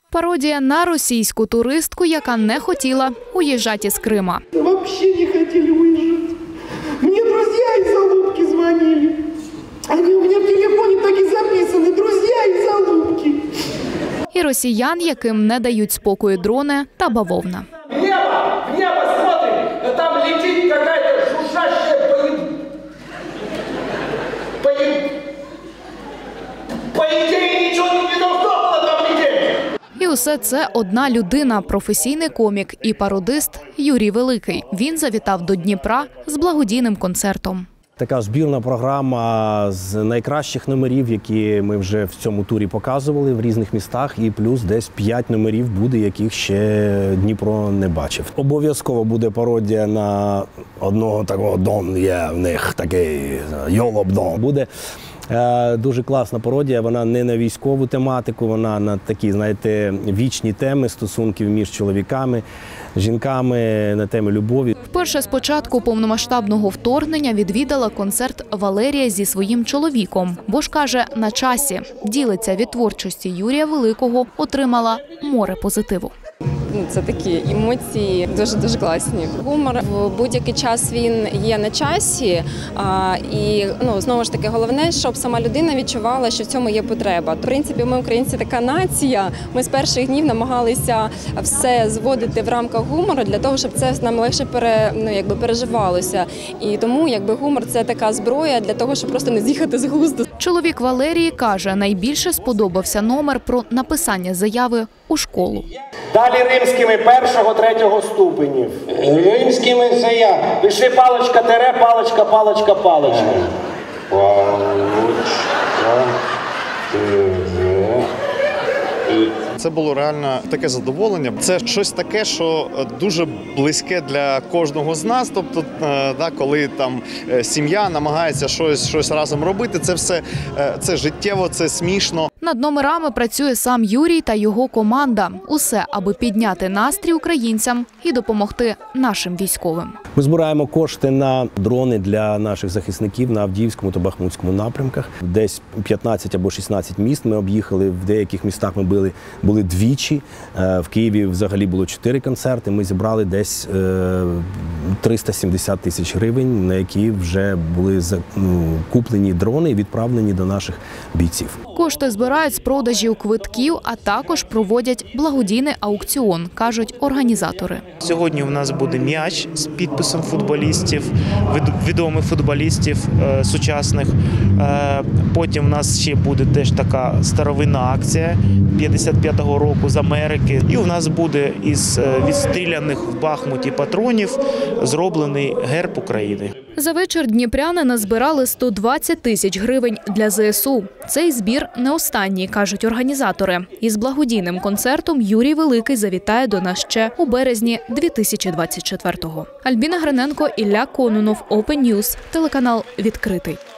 Пародія на російську туристку, яка не хотіла уїжджати з Крима. Взагалі не хотіли уїжджати. Мені друзі із Алупки дзвонили. Вони у мене в телефоні так і записані. Друзі із Алупки. І росіян, яким не дають спокою дрони та бавовна. В небо смотрим, там летить какая-то жужжащая по идее ничего не должно было там лететь. І усе це одна людина – професійний комік і пародист Юрій Великий. Він завітав до Дніпра з благодійним концертом. Така збірна програма з найкращих номерів, які ми вже в цьому турі показували в різних містах, і плюс десь 5 номерів буде, яких ще Дніпро не бачив. Обов'язково буде пародія на одного такого Дон, є в них такий Йолоп-Дон. Буде дуже класна пародія, вона не на військову тематику, вона на такі, знаєте, вічні теми стосунків між чоловіками, жінками, на теми любові. Вперше з початку повномасштабного вторгнення відвідала концерт Валерія зі своїм чоловіком. Бо ж, каже, на часі. Ділиться від творчості Юрія Великого, отримала море позитиву. Це такі емоції дуже класні. Гумор в будь-який час він є на часі. І знову ж таки головне, щоб сама людина відчувала, що в цьому є потреба. В принципі, ми українці така нація. Ми з перших днів намагалися все зводити в рамках гумору для того, щоб це нам легше переживалося. І тому гумор це така зброя для того, щоб просто не з'їхати з глузду. Чоловік Валерії каже, найбільше сподобався номер про написання заяви у школу. Далі римськими 1-3 ступенів. Римськими це я. Пиши паличка, тире, паличка, паличка, паличка. Паличка, тире. Це було реально таке задоволення. Це щось таке, що дуже близьке для кожного з нас. Тобто, коли там сім'я намагається щось разом робити, це все це життєво, це смішно. Над номерами працює сам Юрій та його команда. Усе, аби підняти настрій українцям і допомогти нашим військовим. Ми збираємо кошти на дрони для наших захисників на Авдіївському та Бахмутському напрямках. Десь 15 або 16 міст ми об'їхали, в деяких містах ми були двічі. В Києві взагалі було 4 концерти. Ми зібрали десь 370 тисяч гривень, на які вже були куплені дрони і відправлені до наших бійців. Кошти збирають з продажів квитків, а також проводять благодійний аукціон, кажуть організатори. Сьогодні у нас буде м'яч з підписом футболістів, відомих футболістів сучасних. Потім у нас ще буде теж така старовинна акція 55-го року з Америки. І у нас буде із відстріляних в Бахмуті патронів зроблений герб України. За вечір дніпряни назбирали 120 тисяч гривень для ЗСУ. Цей збір не останній, кажуть організатори. Із благодійним концертом Юрій Великий завітає до нас ще у березні 2024-го. Альбіна Гриненко, Ілля Кононов, Open News, телеканал «Відкритий».